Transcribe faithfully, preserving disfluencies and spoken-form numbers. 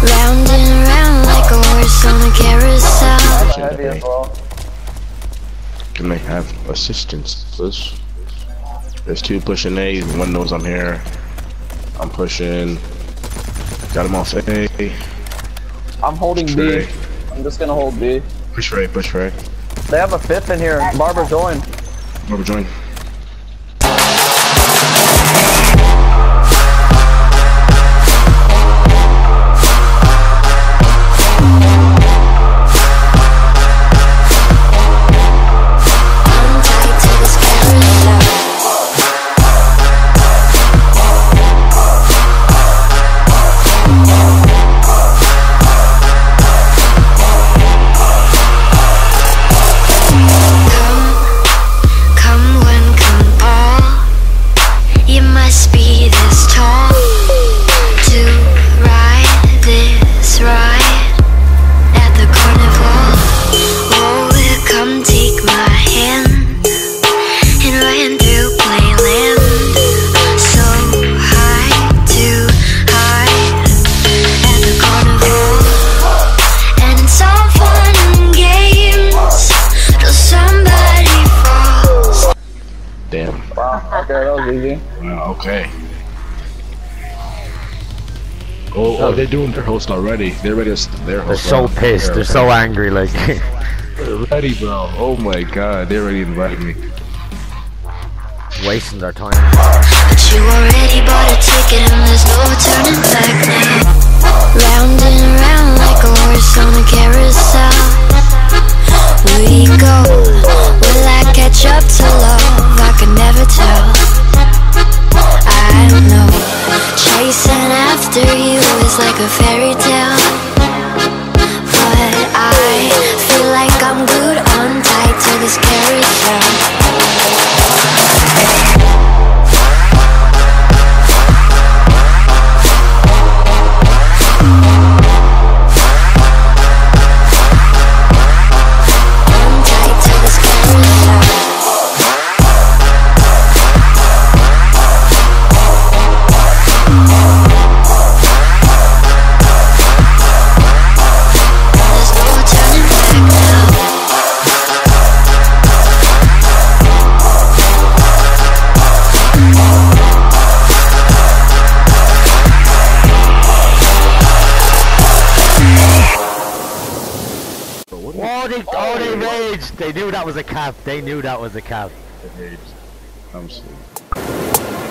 Round and round like a horse on a carousel. Heavy as well. Can they have assistance, please? There's two pushing A, one knows I'm here. I'm pushing. Got him off A. I'm holding Push B. Ray. I'm just gonna hold B. Push Ray, push Ray. They have a fifth in here. Barber join. Barber join. Damn. Wow, okay, that was easy. Wow, okay. Oh, oh, they're doing their host already. They're ready to their They're host. so pissed, they're so angry, like. They're ready, bro. Oh my god, they're ready to invite me. Wasting their time. But you already bought a ticket and there's no turning back now. Round and round like a horse on a carousel. We go, will I catch up to love? I could never tell. I don't know. Chasing after you is like a fairy tale, but I feel like I'm glued on tight to this carousel. Oh, they, oh, they raged! They knew that was a cap. They knew that was a cap. They raged. I'm sorry.